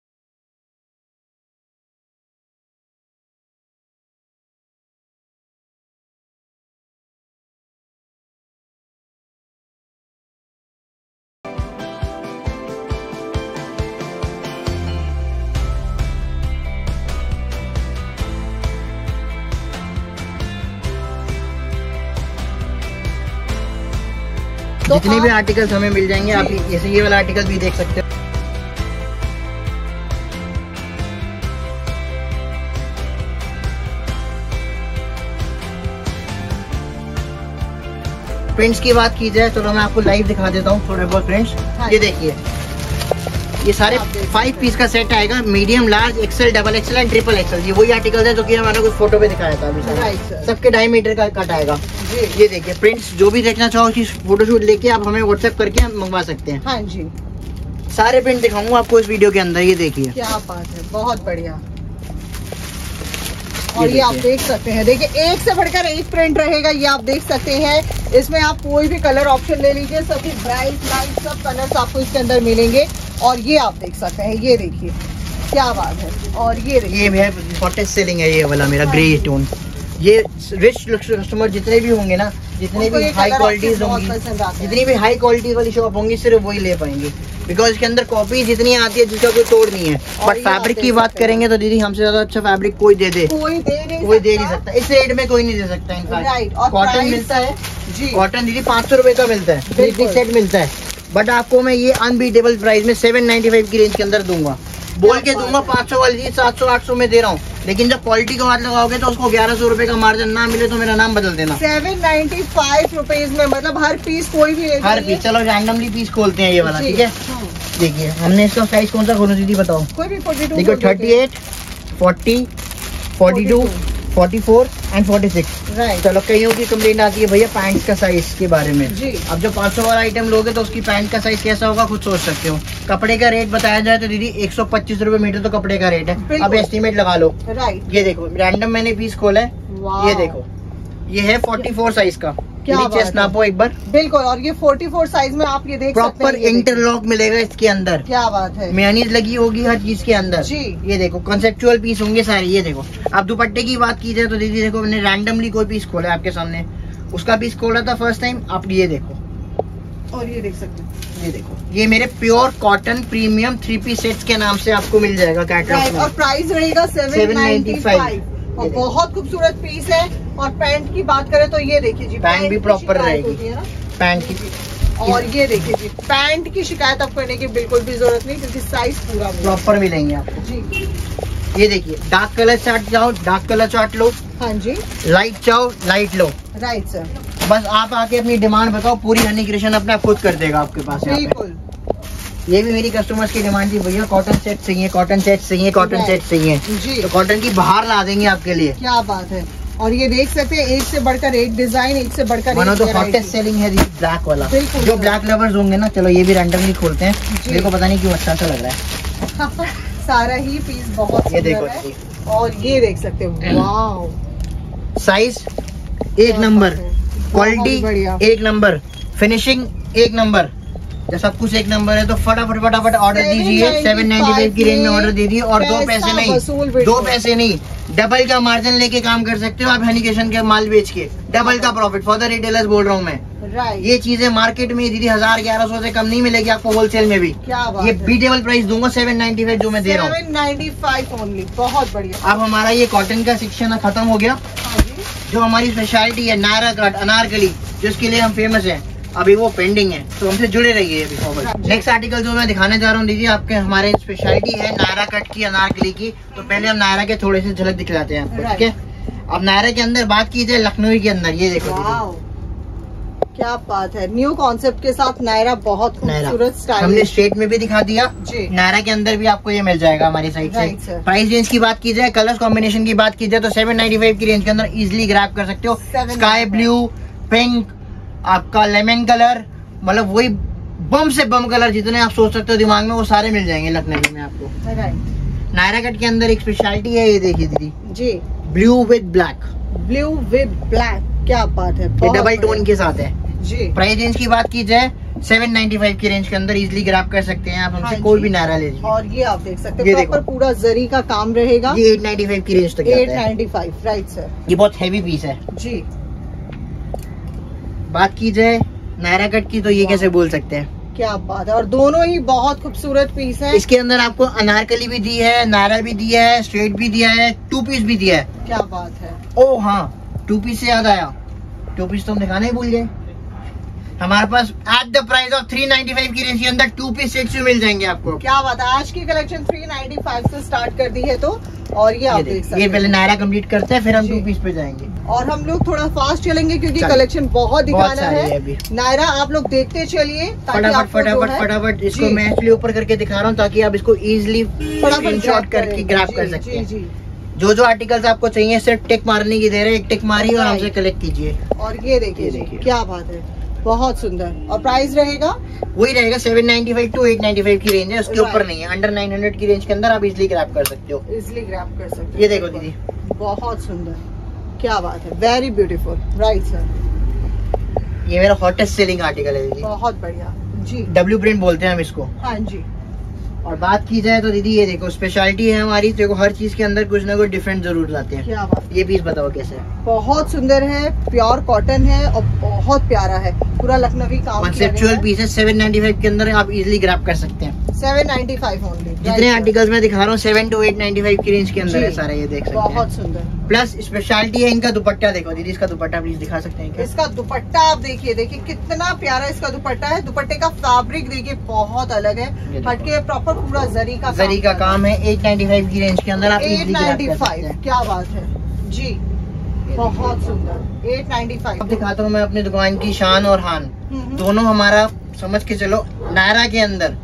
जितने भी आर्टिकल्स हमें मिल जाएंगे, आप जैसे ये वाला आर्टिकल भी देख सकते हो। प्रिंट्स की बात की जाए तो मैं आपको लाइव दिखा देता हूँ थोड़े बहुत प्रिंट्स। ये देखिए, ये सारे 5 पीस का सेट आएगा, medium, large, XL, double XL and triple XL. ये वही आर्टिकल है जो कि हमारा कुछ फोटो पे दिखाया था अभी। सबके 2.5 मीटर का कट आएगा। ये देखिए प्रिंट्स, जो भी देखना चाहो कि फोटोशूट लेके आप हमें व्हाट्सएप करके हम मंगवा सकते हैं। हाँ जी, सारे प्रिंट दिखाऊंगा आपको इस वीडियो के अंदर। ये देखिए, क्या बात है, बहुत बढ़िया। और ये आप देख सकते हैं, देखिए एक से बढ़कर एक प्रिंट रहेगा, ये आप देख सकते हैं। इसमें आप कोई भी कलर ऑप्शन ले लीजिए, सभी ब्राइट लाइट सब कलर्स आपको इसके अंदर मिलेंगे। और ये आप देख सकते हैं, ये देखिए क्या बात है। और ये देखिए, ये हॉटेस्ट सेलिंग है ये वाला मेरा ग्रे टोन। ये रिच कस्टमर जितने भी होंगे ना, जितने भी हाई क्वालिटीज होंगी, जितनी भी हाई क्वालिटी वाली शॉप होंगी, सिर्फ वही ले पाएंगे। बिकॉज इसके अंदर कॉपी जितनी आती है जिसका कोई तोड़ नहीं है। बट फैब्रिक की बात करेंगे तो दीदी हमसे ज्यादा अच्छा फैब्रिक कोई दे दे, कोई दे नहीं सकता। इस रेट में कोई नहीं दे सकता। इनफैक्ट कॉटन मिलता है जी, कॉटन दीदी 500 रुपए का मिलता है, 3 सेट मिलता है। बट आपको मैं ये अनबीटेबल प्राइस में 795 की रेंज के अंदर दूंगा। बोल के दूंगा 500 वाली चीज 700-800 में दे रहा हूँ, लेकिन जब क्वालिटी का हाथ लगाओगे तो उसको 1100 रुपए का मार्जिन ना मिले तो मेरा नाम बदल देना। 795 रुपीज में, मतलब हर पीस कोई भी हर पीस। चलो रैंडमली पीस खोलते हैं ये वाला, ठीक है। देखिए हमने इसका साइज कौन सा खोलू दीदी बताओ। कोई भी 42 देखो 38, 40, 42, 44 एंड 46। राइट। चलो कईयों की कंप्लेंट आती है भैया पैंट का साइज के बारे में जी। अब जो 500 वाला आइटम लोगे तो उसकी पैंट का साइज कैसा होगा खुद सोच सकते हो। कपड़े का रेट बताया जाए तो दीदी 125 रुपए मीटर तो कपड़े का रेट है। अब एस्टिमेट लगा लो। राइट। ये देखो रैंडम मैंने पीस खोला है, ये देखो ये है 44 साइज का। चेस्ट नापो एक बार। बिल्कुल, और ये 44 साइज में आप ये देख सकते हैं। प्रॉपर इंटरलॉक मिलेगा इसके अंदर। क्या बात है, मेयोनीज लगी होगी हर चीज के अंदर जी। ये देखो कंसेप्चुअल पीस होंगे सारे। ये देखो अब दुपट्टे की बात की जाए तो दीदी देखो मैंने रैंडमली कोई पीस खोला है आपके सामने, उसका पीस खोला था फर्स्ट टाइम। आप ये देखो और ये देख सकते हैं, ये देखो ये मेरे pure cotton premium 3 piece sets के नाम से आपको मिल जाएगा कैटलॉग में। और प्राइस रहेगा 795। और बहुत खूबसूरत पीस है। और पैंट की बात करें तो ये देखिए जी, पैंट भी प्रॉपर रहेगी। पैंट की और ये देखिए जी, पैंट की शिकायत आप करने की बिल्कुल भी जरूरत नहीं, क्योंकि साइज पूरा प्रॉपर मिलेंगे आपको जी। ये देखिए डार्क कलर चार्ट जाओ, डार्क कलर चार्ट लो। हाँ जी। लाइट चाहो लाइट लो। Right sir. बस आप आके अपनी डिमांड बताओ, पूरी हनी क्रिएशन अपना खुद कर देगा आपके पास। बिल्कुल, ये भी मेरी कस्टमर्स की डिमांड थी, भैया कॉटन सेट चाहिए, कॉटन सेट चाहिए, कॉटन सेट चाहिए जी। तो कॉटन की बाहर ला देंगे आपके लिए। क्या बात है। और ये देख सकते हैं एक से बढ़कर एक डिजाइन, एक से बढ़कर एक तो हॉटेस्ट सेलिंग है ब्लैक वाला। जो ब्लैक लवर्स होंगे ना, चलो ये भी रैंडमली खोलते हैं। मेरे को पता नहीं क्यों अच्छा सा लग रहा है। सारा ही पीस बहुत ये देखो है। और ये देख सकते हो, वाव, साइज एक नंबर, क्वालिटी एक नंबर, फिनिशिंग एक नंबर, जब सब कुछ एक नंबर है तो फटाफट ऑर्डर दीजिए। 795 की रेंज में ऑर्डर दीजिए। और 2 पैसे नहीं, 2 पैसे नहीं, डबल का मार्जिन लेके काम कर सकते हो आप हनी क्रिएशन के माल बेच के। डबल का प्रॉफिट फॉर द रिटेलर्स बोल रहा हूँ मैं। राइट। ये चीजें मार्केट में दीदी 1000-1100 से कम नहीं मिलेगी आपको होलसेल में भी। क्या बात ये है। बीटेबल प्राइस दूंगा 795 जो मैं दे रहा हूँ। 795 ओनली, बहुत बढ़िया। अब हमारा ये कॉटन का सेक्शन खत्म हो गया। हाँ जी। जो हमारी स्पेशलिटी है नायरा कट, अनारकली, जिसके लिए हम फेमस हैं, अभी वो पेंडिंग है, तो हमसे जुड़े रहिए अभी। नेक्स्ट आर्टिकल जो मैं दिखाने जा रहा हूँ दीदी, आपके हमारे स्पेशलिटी है नायरा कट की, अनारकली की। तो पहले हम नायरा के थोड़े से झलक दिखलाते हैं आपको, ठीक है। अब नायरा के अंदर बात की जाए लखनऊ के अंदर, ये देखो दीदी, क्या बात है। न्यू कॉन्सेप्ट के साथ नायरा, बहुत खूबसूरत स्टाइल। हमने स्ट्रेट में भी दिखा दिया जी। नायरा के अंदर भी आपको ये मिल जाएगा हमारी साइड से। प्राइस रेंज की बात की जाए, कलर कॉम्बिनेशन की बात की जाए तो 795 की रेंज के अंदर इजिली ग्रैब कर सकते हो। स्काई ब्लू, पिंक, आपका लेमन कलर, मतलब वही बम से बम कलर जितने आप सोच सकते हो दिमाग में, वो सारे मिल जाएंगे लखनऊ में आपको। नायरा कट के अंदर एक स्पेशलिटी है, ये देखिए दीदी जी, blue with black. Blue with black, क्या बात है। ये डबल टोन के साथ है जी। प्राइस रेंज की बात की जाए 795 की रेंज के अंदर इजिली ग्रैब कर सकते हैं आप हमसे। कोई भी नायरा ले लीजिए। और ये आप देख सकते हैं प्रॉपर पूरा जरी का काम रहेगा। ये 895 की रेंज तक जाता है। 895, राइट सर। ये बहुत हैवी पीस है जी। बात की जाए नायरा कट की तो ये कैसे बोल सकते हैं, क्या बात है। और दोनों ही बहुत खूबसूरत पीस है। इसके अंदर आपको अनारकली भी दी है, नायरा भी दिया है, स्ट्रेट भी दिया है, 2 पीस भी दिया है। क्या बात है। ओ हाँ, 2 पीस से याद आया, 2 पीस तो हम दिखाना ही भूल गए। हमारे पास एट द प्राइस ऑफ 395 की रेंज के अंदर 2 पीस सेट मिल जाएंगे आपको। क्या बात है। आज की कलेक्शन 395 से स्टार्ट कर दी है तो, और ये आप देख सकते हैं। ये पहले नायरा कंप्लीट करते हैं, फिर हम 2 पीस पे जाएंगे। और हम लोग थोड़ा फास्ट चलेंगे क्योंकि कलेक्शन बहुत दिखाना है। नायरा आप लोग देखते चलिए, फटाफट फटाफट फटाफट। इसको मैं एक्चुअली ऊपर करके दिखा रहा हूँ ताकि आप इसको इजिली स्क्रीनशॉट करके ग्रैब कर सकते हैं। जो जो आर्टिकल्स आपको चाहिए सिर्फ टिक मारने की देर है, एक टिक मारी और हमसे कलेक्ट कीजिए। और ये देखिए क्या बात है, बहुत सुंदर। और प्राइस रहेगा वही रहेगा 795 to 895 की रेंज है, उसके ऊपर नहीं है। अंडर 900 की रेंज के अंदर आप इजिली ग्रैब कर सकते हो। इजिली ग्रैब कर सकते हो। ये देखो दीदी, बहुत सुंदर, क्या बात है, वेरी ब्यूटीफुल, राइट सर। ये मेरा हॉटेस्ट सेलिंग आर्टिकल है दीदी। बहुत बढ़िया जी। डब्ल्यू प्रिंट बोलते हैं हम इसको। हाँ जी। और बात की जाए तो दीदी ये देखो स्पेशलिटी है हमारी, देखो हर चीज के अंदर कुछ ना कुछ डिफरेंट जरूर लाते हैं। क्या बात। ये पीस बताओ कैसे है। बहुत सुंदर है, प्योर कॉटन है और बहुत प्यारा है, पूरा लखनवी काम। कॉन्सेप्चुअल पीस है, 795 के अंदर आप इजिली ग्रैब कर सकते हैं। 795 ओनली। जितने आर्टिकल्स मैं दिखा रहा हूँ 7 to 895 की रेंज के अंदर है सारे, ये देख सकते हैं। बहुत सुंदर। प्लस स्पेशलिटी है इनका दुपट्टा, देखो दीदी इसका दुपट्टा प्लीज दिखा सकते हैं क्या? इसका दुपट्टा आप देखिए, देखिए कितना प्यारा इसका दुपट्टा है। दुपट्टे का फैब्रिक देखिए बहुत अलग है, हटके प्रॉपर पूरा जरी का काम है। 895 की रेंज के अंदर आप 895, क्या बात है जी, बहुत सुंदर। 895। अब दिखाता हूँ मैं अपनी दुकान की शान और हान दोनों। हमारा समझ के चलो नायरा के अंदर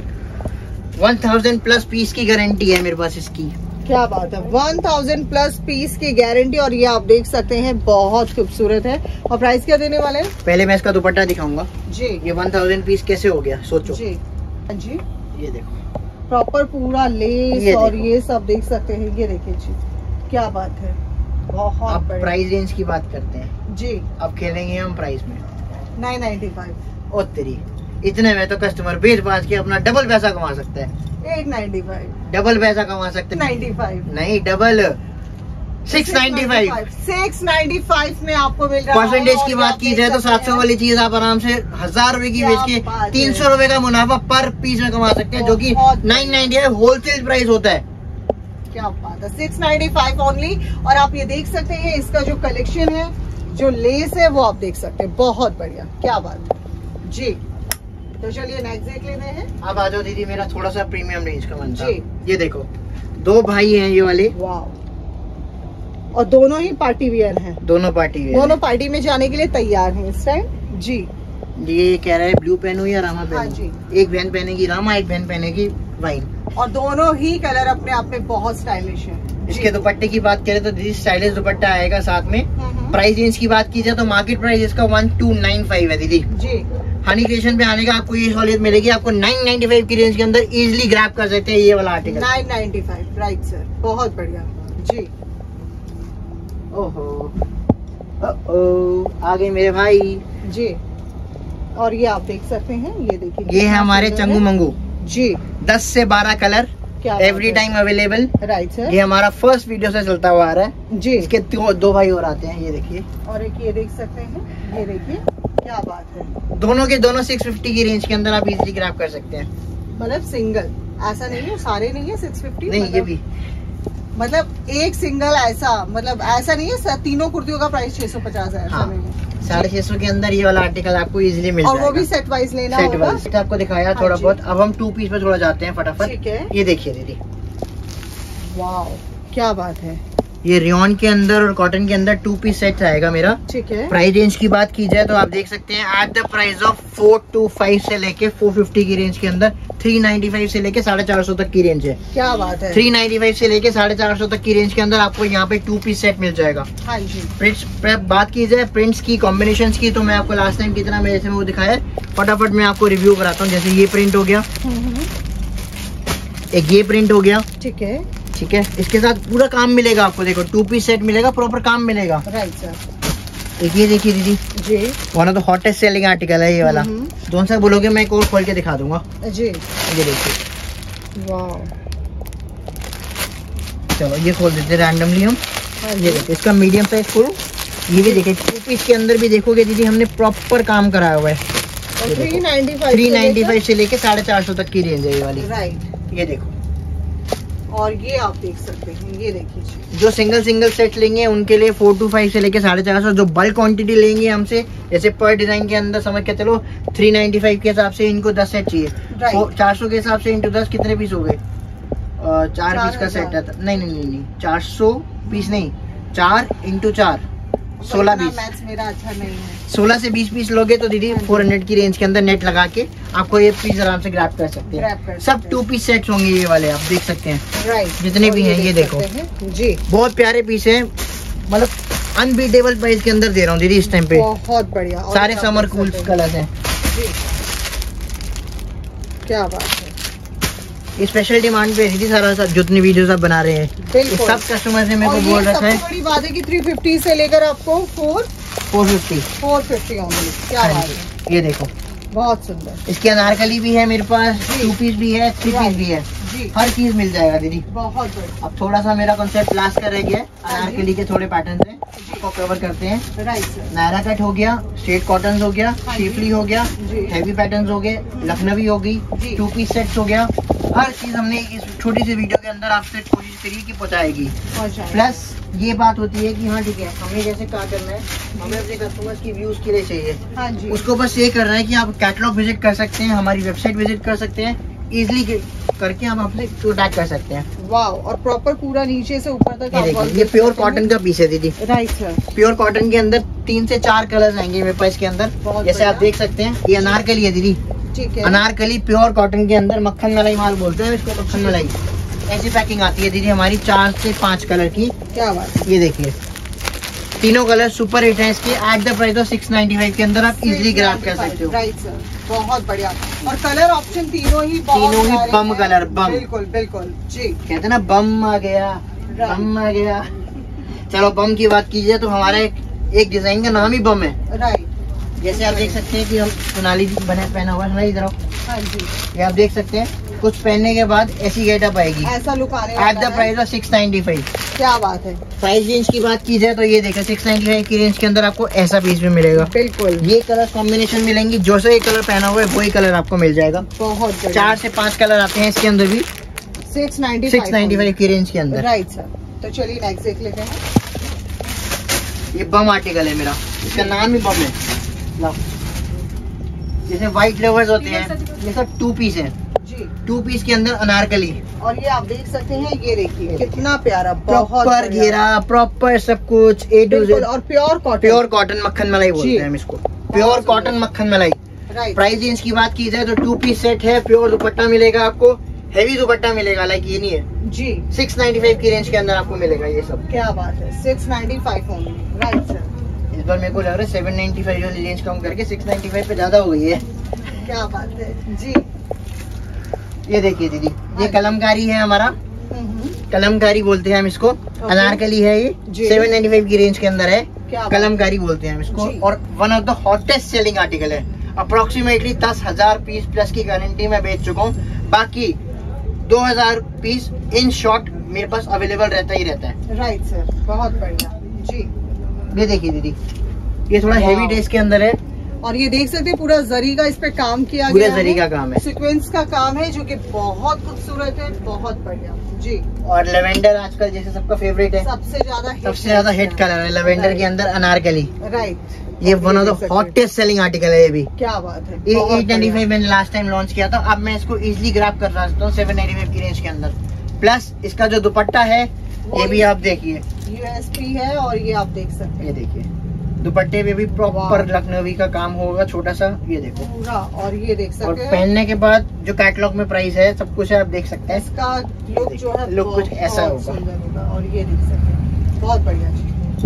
1000 प्लस पीस की गारंटी है मेरे पास इसकी। क्या बात है, 1000 प्लस पीस की गारंटी। और ये आप देख सकते हैं बहुत खूबसूरत है। और प्राइस क्या देने वाले हैं? पहले मैं इसका दुपट्टा दिखाऊंगा जी। ये 1000 पीस कैसे हो गया सोचो जी। जी ये देखो प्रॉपर पूरा लेस और ये सब देख सकते हैं। ये देखिए जी, क्या बात है, बहुत। अब प्राइस रेंज की बात करते हैं जी। अब खेलेंगे हम प्राइस में। 995। ओ तेरी, इतने में तो कस्टमर बेच बाज के अपना डबल पैसा कमा सकता है। 895। डबल पैसा कमा सकते हैं। 95 नहीं, डबल 695। 695 में आपको मिल रहा है। परसेंटेज की बात की जाए तो 700 वाली चीज आप आराम से 1000 रुपए की बेच के 300 रुपए का मुनाफा पर पीस में कमा सकते हैं, जो कि 995 होलसेल प्राइस होता है। क्या बात है, 695 ओनली। और आप ये देख सकते हैं इसका जो कलेक्शन है, जो लेस है, वो आप देख सकते हैं, बहुत बढ़िया, क्या बात है जी। तो चलिए नेक्स्ट देख लेते हैं। अब आ जाओ दीदी, मेरा थोड़ा सा प्रीमियम रेंज का बनता है। जी। ये देखो 2 भाई हैं ये वाले, वाह। और दोनों ही पार्टी वियर हैं। दोनों पार्टी वियर, दोनों पार्टी में जाने के लिए तैयार हैं इस टाइम जी। ये कह रहा है ब्लू पहनूं या रामा पहनूं? हाँ जी। एक बहन पहनेगी रामा, एक बहन पहनेगी वाइन। और दोनों ही कलर अपने आप में बहुत स्टाइलिश है। इसके दुपट्टे की बात करें तो दीदी स्टाइलिश दुपट्टा आएगा साथ में। प्राइस रेंज की बात की जाए तो मार्केट प्राइस इसका 1295 है दीदी जी। हनी क्रिएशन पे आने का आपको ये सहूलियत मिलेगी, आपको 995 की रेंज के अंदर इजिली ग्रैब कर सकते हैं ये वाला आर्टिकल। 995, राइट सर, बहुत बढ़िया जी। ओहो आ गए मेरे भाई जी। और ये आप देख सकते हैं, ये देखिए, ये है हमारे चंगू मंगू जी। 10 से 12 colour every time available, right sir. ये हमारा फर्स्ट वीडियो से चलता हुआ आ रहा है जी। इसके 2 भाई और आते हैं, ये देखिए। और एक ये देख सकते हैं, ये देखिए, क्या बात है। दोनों के दोनों 650 की रेंज के अंदर आप इजीली ग्रैब कर सकते हैं। मतलब सिंगल ऐसा नहीं है, सारे नहीं है 650 नहीं, ये भी मतलब एक सिंगल ऐसा, मतलब ऐसा नहीं है तीनों कुर्तियों का प्राइस 650 है। हाँ, 650 के अंदर ये वाला आर्टिकल आपको इजीली मिल जाएगा। और वो भी सेट वाइज लेना सेट वाइज आपको दिखाया थोड़ा बहुत। अब हम 2 पीस पे थोड़ा जाते हैं फटाफट। ठीक है, ये देखिए दीदी, वाओ क्या बात है। ये रियॉन के अंदर और कॉटन के अंदर 2 पीस सेट आएगा मेरा। ठीक है, प्राइस रेंज की बात की जाए तो आप देख सकते हैं एट द प्राइस ऑफ 425 से लेके 450 की रेंज के अंदर 395 से लेके 450 तक की रेंज है। क्या बात है। 395 से लेके 450 तक की रेंज के अंदर आपको यहाँ पे 2 पीस सेट मिल जाएगा। हाँ जी। प्रिंट्स बात की जाए प्रिंट्स की, कॉम्बिनेशन की, तो मैं आपको लास्ट टाइम कितना मेरे से वो दिखाया, फटाफट मैं आपको रिव्यू कराता हूँ। जैसे ये प्रिंट हो गया, एक ये प्रिंट हो गया। ठीक है, ठीक है, इसके साथ पूरा काम मिलेगा आपको। देखो 2 पीस सेट मिलेगा, प्रॉपर काम मिलेगा। Right sir. एक ये देखिए दीदी जी, one of the hottest selling article है ये वाला। जोन सा बोलोगे मैं एक और खोल के दिखा दूंगा जी। ये देखिए, वाओ, चलो ये खोल देते रैंडमली हम। ये देखिए इसका मीडियम साइज फुल, ये भी देखिए 2 पीस के अंदर भी देखोगे दीदी हमने प्रॉपर काम कराया हुआ है। 395 से लेके 450 तक की रेंज है ये वाली। राइट, ये देखो। और ये आप देख सकते हैं, ये देखिए जो सिंगल सेट लेंगे उनके लिए 425 से लेके 450। जो बल्क क्वांटिटी लेंगे हमसे, जैसे पर डिजाइन के अंदर समझ के चलो 395 के हिसाब से इनको 10 सेट चाहिए। 400 के हिसाब से इंटू 10 कितने पीस हो गए? 4 पीस का सेट है। नहीं 400 पीस नहीं, 4 इंटू 4 16 पीस। मेरा अच्छा नहीं है। 16 से 20 पीस लोगे तो दीदी 400 की रेंज के अंदर नेट लगा के आपको ये पीस आराम से ग्रैब कर सकते हैं। सब 2 पीस सेट्स होंगे ये वाले, आप देख सकते हैं। राइट, जितने भी हैं ये देखो जी, बहुत प्यारे पीस हैं। मतलब अनबीटेबल प्राइस के अंदर दे रहा हूँ दीदी इस टाइम पे। बहुत बढ़िया, सारे समर कूल कलर्स हैं। क्या बात है। ये स्पेशल डिमांड पे दीदी सारा जितनी वीडियोस आप बना रहे हैं सब कस्टमर ने मेरे को बोल रखा है। बड़ी बात है कि 350 से लेकर आपको 450 होंगे। क्या बात है। ये देखो बहुत सुंदर। इसके अनारकली भी है मेरे पास, 2 पीस भी है, 3 पीस भी है, हर चीज मिल जाएगा दीदी। बहुत बढ़िया। अब थोड़ा सा मेरा कॉन्सेप्ट लास्ट का रह गया है। अनारकली के थोड़े पैटर्न है को कवर करते हैं। Right sir. नायरा कट हो गया, स्ट्रेट कॉटन हो गया, शिफली हो गया, हैवी पैटर्न हो गए, लखनवी हो गई, 2 पीस सेट्स हो गया। हर चीज हमने इस छोटी सी वीडियो के अंदर आपसे कोशिश करी कि पहुंचाएगी। प्लस ये बात होती है कि हाँ ठीक है, हमें जैसे क्या करना है, हमें अपने कस्टमर्स की व्यूज के लिए चाहिए। हाँ जी। उसको बस ये करना है कि आप कैटलॉग विजिट कर सकते हैं, हमारी वेबसाइट विजिट कर सकते हैं, इजिली करके हम अपने टैग कर सकते हैं। वाव, और प्रॉपर पूरा नीचे से ऊपर तक ये प्योर कॉटन का पीस है दीदी। Right sir. प्योर कॉटन के अंदर 3 से 4 कलर्स आएंगे मेरे पास इसके अंदर। जैसे आप देख सकते हैं ये अनारकली है दीदी। ठीक है, अनारकली प्योर कॉटन के अंदर, मक्खन मलाई माल बोलते हैं इसको, मक्खन मलाई। ऐसी पैकिंग आती है दीदी हमारी 4 से 5 कलर की। क्या बात है। ये देखिए तीनों कलर सुपर हिट है इसके। एट द प्राइस ऑफ 695 के अंदर आप इजीली ग्रैब कर सकते हो। राइट सर, बहुत बढ़िया। और कलर ऑप्शन तीनों ही बम कलर, बम। बिल्कुल बिल्कुल जी। कहते हैं ना बम आ गया, बम आ गया। चलो बम की बात कीजिए तो हमारा एक डिजाइन का नाम ही बम है। राइट, जैसे आप देख सकते हैं कि हम सोनाली पहना हुआ है इधर। हाँ जी, ये आप देख सकते हैं कुछ पहनने के बाद ऐसी गेटअप आएगी, ऐसा लुक आने एट द प्राइस ऑफ 695। क्या बात है। प्राइस रेंज की बात की जाए तो ये देखो 695 की रेंज के अंदर आपको ऐसा पीस भी मिलेगा। बिल्कुल, ये कलर कॉम्बिनेशन मिलेंगे, जो सा ये कलर पहना हुआ है वही कलर आपको मिल जाएगा। बहुत 4 से 5 कलर आते हैं इसके अंदर भी 695 की रेंज के अंदर। Right sir. तो चलिए नेक्स्ट देख लेते हैं। ये बम आर्टिकल है मेरा, इसका नाम ही बम है। लो जैसे व्हाइट लवर्स होते हैं, ये सब 2 पीस है जी। 2 पीस के अंदर अनारकली। और ये आप देख सकते हैं, ये देखिए कितना प्यारा, प्रॉपर घेरा, प्रॉपर सब कुछ A to Z। और प्योर कॉटन मक्खन मलाई बोलते हैं हम इसको, प्योर कॉटन मक्खन मलाई। राइट। प्राइस रेंज की बात की जाए तो 2 पीस सेट है, प्योर दुपट्टा मिलेगा आपको, हैवी दुपट्टा मिलेगा, लाइक ये नहीं है जी। 695 की रेंज के अंदर आपको मिलेगा ये सब। क्या बात है, 695 होंगे। Right sir. इस बार मेरे को लग रहा है 795 वाली रेंज कम करके 695 पे ज्यादा हो गई है। क्या बात है जी। ये देखिए दीदी, ये कलमकारी है हमारा, कलमकारी बोलते हैं हम इसको। अनारकली है ये, 795 की रेंज के अंदर है, कलमकारी बोलते हैं हम इसको। और one of the hottest selling article है। अप्रोक्सीमेटली 10,000 पीस प्लस की गारंटी मैं बेच चुका हूँ, बाकी 2000 पीस इन शॉर्ट मेरे पास अवेलेबल रहता ही रहता है। राइट सर, बहुत बढ़िया जी। ये देखिए दीदी, ये थोड़ा हेवी ड्रेस के अंदर है, और ये देख सकते हैं पूरा जरी का इस पे काम किया पूरा गया जरी का काम है, सीक्वेंस का काम है, जो कि बहुत खूबसूरत है, बहुत बढ़िया जी। और लेवेंडर आजकल जैसे सबका फेवरेट है, सबसे ज्यादा हिट कलर है लेवेंडर के अंदर अनारकली। राइट, ये one of the hottest selling article है ये भी। क्या बात है, ये 895 मैंने लास्ट टाइम लॉन्च किया था, अब मैं इसको इजिली ग्रैब कर सकता हूँ 795 की रेंज के अंदर। प्लस इसका जो दुपट्टा है ये भी आप देखिए यूएसपी है, और ये आप देख सकते हैं, ये देखिए दुपट्टे में भी प्रॉपर लखनवी का काम होगा छोटा सा, ये देखो पूरा। और ये देख सकते और हैं पहनने के बाद जो कैटलॉग में प्राइस है सब कुछ है, आप देख सकते हैं इसका लुक जो है लुक कुछ ऐसा होगा। और ये देख सकते हैं, बहुत बढ़िया जी।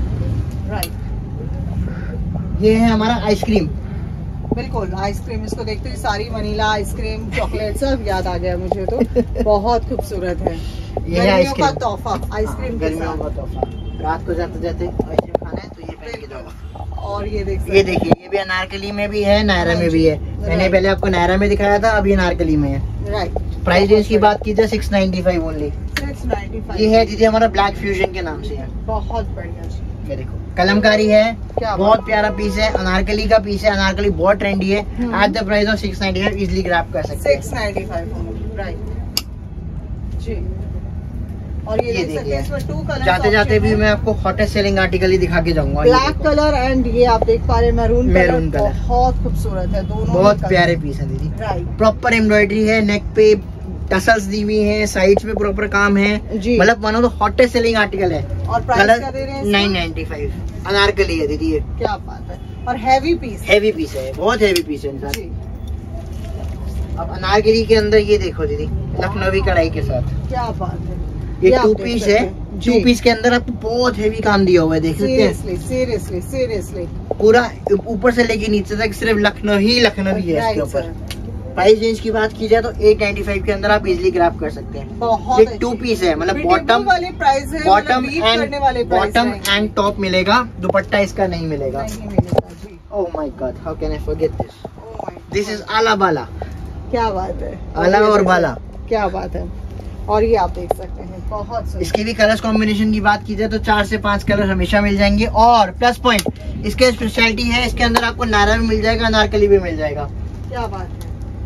राइट, ये है हमारा आइसक्रीम। बिल्कुल आइसक्रीम, इसको देखते ही सारी वनीला आइसक्रीम चॉकलेट सब याद आ गया मुझे तो। बहुत खूबसूरत है, ये आइसक्रीम का तोहफा, आइसक्रीम के गर्मियों साथ। का तोहफा, रात को जाते जाते आइसक्रीम खाना है तो ये पहन के जाओ। और ये देखिए, ये भी अनारकली में भी है, नायरा में भी है। मैंने पहले आपको नायरा में दिखाया था, अभी अनारकली में है। राइट, प्राइस रेंज की बात की जाए 695 ओनली। 695 ये है दीदी हमारा ब्लैक फ्यूजन के नाम से है। बहुत बढ़िया जी। ये देखो कलमकारी है, क्या बहुत प्यारा पीस है, अनारकली का पीस है, अनारकली बहुत ट्रेंडी है। At the price of 695 easily grab कर सकते हैं। 695 राइट जी। और ये देख सकते हैं इसमें 2 कलर। जाते जाते भी मैं आपको हॉटेस्ट सेलिंग आर्टिकल ही दिखा के जाऊंगा। ब्लैक कलर एंड ये आप देख पा रहे हैं मैरून कलर, बहुत खूबसूरत है दोनों, बहुत प्यारे पीस है दीदी। राइट, प्रॉपर एम्ब्रॉयडरी है, नेक पे टसल्स दी हुई है, साइड्स पे प्रॉपर काम है, मतलब one of the hottest selling article है। और प्राइस क्या दे रहे हैं? 995 अनारकली है दीदी ये। क्या बात है, और हैवी पीस है, बहुत हैवी पीस है इंसान। अब अनारकली के अंदर ये देखो दीदी लखनवी कढ़ाई के साथ, क्या बात है। ये 2 पीस है, 2 पीस के अंदर आपको बहुत हैवी काम दिया हुआ है, देख सकते हैं। सीरियसली पूरा ऊपर से लेके नीचे तक सिर्फ लखनवी है इसके ऊपर। प्राइस रेंज की बात की जाए तो 895 के अंदर आप इजिली ग्रैब कर सकते हैं। बहुत 2 पीस है, मतलब बॉटम वाले प्राइस है, बॉटम एंड टॉप मिलेगा, दुपट्टा इसका नहीं मिलेगा। Oh my God, how can I forget this, this is आला बाला। क्या बात है, आला और बाला, क्या बात है। और ये आप देख सकते हैं, बहुत सही। इसके भी कलर्स कॉम्बिनेशन की बात की जाए तो 4 से 5 कलर हमेशा मिल जाएंगे। और प्लस पॉइंट इसके स्पेशलिटी है, इसके अंदर आपको नायरा भी मिल जाएगा, अनारकली भी मिल जाएगा। क्या बात है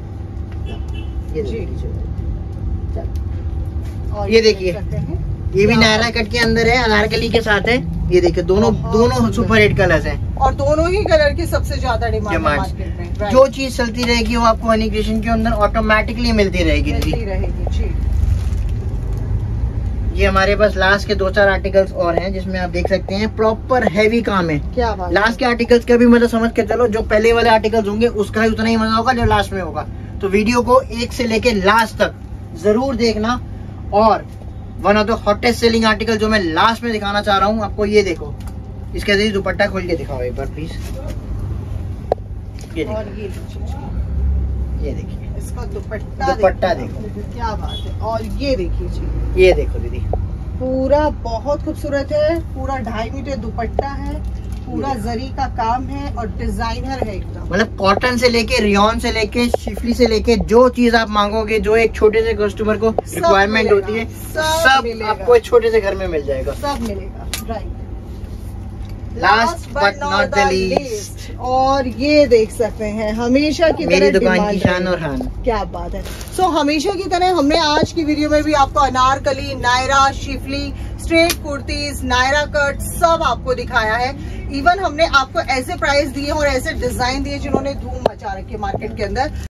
ये देखिए, ये भी नायरा कट के अंदर है, अनारकली के साथ है। ये देखिए दोनों सुपर हिट कलर्स हैं, और दोनों ही कलर की सबसे ज्यादा डिमांड मार्केट में। जो चीज चलती रहेगी वो आपको हनी क्रिएशन के अंदर ऑटोमेटिकली मिलती रहेगी जी। ये हमारे पास लास्ट के 2-4 आर्टिकल्स और हैं जिसमें आप देख सकते हैं प्रॉपर हैवी काम है। क्या बात, लास्ट के आर्टिकल्स का भी मतलब समझ के चलो, जो पहले वाले आर्टिकल्स होंगे उसका ही उतना ही मजा होगा जो लास्ट में होगा। तो वीडियो को 1 से लेके लास्ट तक जरूर देखना। और one of the hottest selling article जो मैं लास्ट में दिखाना चाह रहा हूँ आपको, ये देखो, इसके जरिए दुपट्टा खोल के दिखाओ एक बार प्लीज। ये देखिए इसका दुपट्टा देखो, क्या बात है। और ये देखिए जी, ये देखो दीदी, पूरा बहुत खूबसूरत है, पूरा 2.5 मीटर दुपट्टा है, पूरा जरी का काम है और डिजाइनर है एकदम। मतलब कॉटन से लेके, रियॉन से लेके, शिफली से लेके, जो चीज आप मांगोगे, जो एक छोटे से कस्टमर को रिक्वायरमेंट होती है, सब आपको छोटे से घर में मिल जाएगा, सब मिलेगा। Right, last but not the least. और ये देख सकते हैं हमेशा की मेरी दुकान की शान और शान। क्या बात है। सो हमेशा की तरह हमने आज की वीडियो में भी आपको anarkali, Naira, schiffli, straight kurtis, Naira cut सब आपको दिखाया है। इवन हमने आपको ऐसे प्राइस दिए और ऐसे डिजाइन दिए जिन्होंने धूम मचा रखी है मार्केट के अंदर।